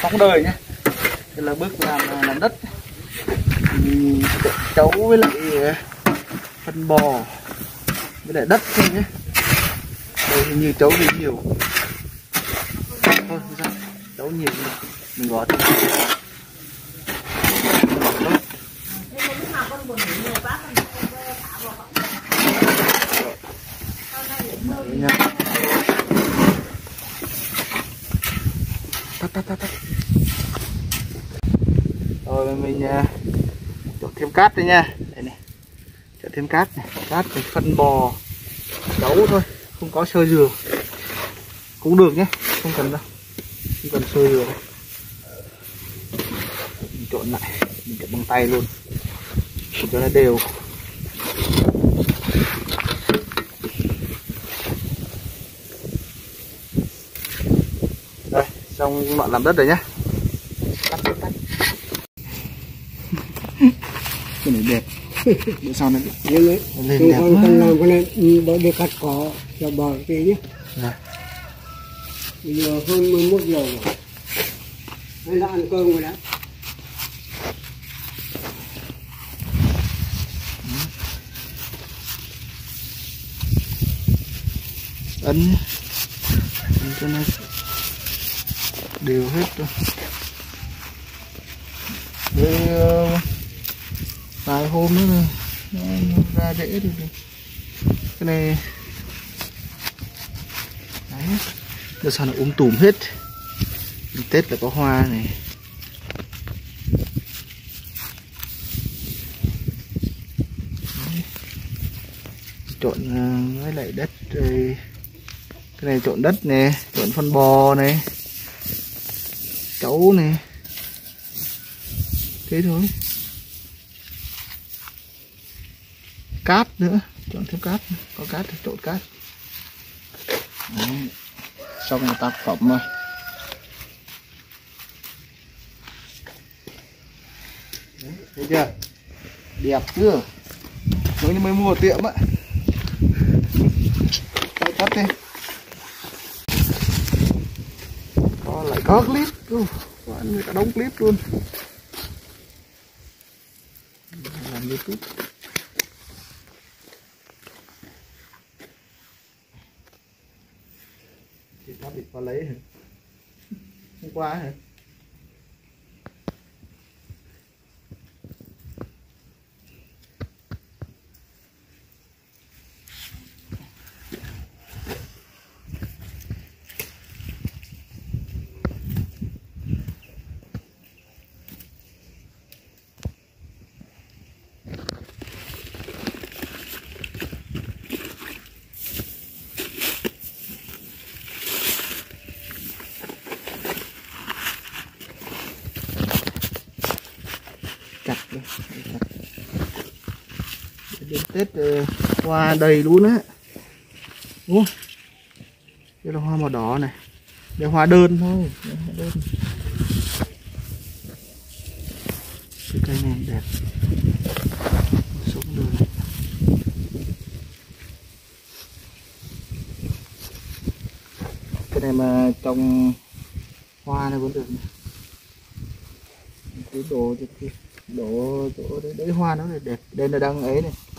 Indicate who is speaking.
Speaker 1: sống đời nhé. Đây là bước làm đất. Chấu với lại phân bò với lại đất thôi nhé. Đây hình như chấu thì nhiều. Thôi ra chấu nhiều mình gọt. Tắt. Rồi mình trộn thêm cát đây nha. Đây này. Trộn thêm cát này, cát thì phân bò, chấu thôi, không có sơ dừa. Cũng được nhé, không cần đâu. Không cần sơ dừa đâu. Mình trộn lại, mình trộn bằng tay luôn. Cho nó đều. Đây, xong bọn làm đất rồi nhá. Tắt. Cái này đẹp. Bữa sau này lên đẹp quá.
Speaker 2: Con làm cái này để cắt cỏ cho bò kia nhé.
Speaker 1: Dạ.
Speaker 2: Bây giờ hơn 11 giờ rồi. Hay là ăn cơm rồi đã.
Speaker 1: Ấn cho nó đều hết rồi. Để vài hôm nữa nó ra rễ được. Cái này đấy, giờ sao nó tùm hết. Tết là có hoa này. Đấy. Trộn với lại đất rồi. Cái này trộn đất nè, trộn phân bò này, chấu này, thế thôi. Cát nữa, trộn thêm cát, có cát thì trộn cát. Đấy. Xong một tác phẩm rồi. Đấy, thấy chưa? Đẹp chưa? Giống như mới mua ở tiệm á. Tắt đi. Lại có clip, người ta đóng clip luôn. Làm YouTube. Chị nó bị qua lấy hả? Hôm qua hả? Chặt đi. Đến Tết hoa đầy luôn á. Đúng không? Đây là hoa màu đỏ này. Đây hoa đơn thôi. Đây hoa đơn. Cái cây này đẹp. Sống đời. Cái này mà trồng hoa này vẫn được này. Cái đồ cho kia. Đổ chỗ đấy hoa nó đẹp. Đây là đang ấy này.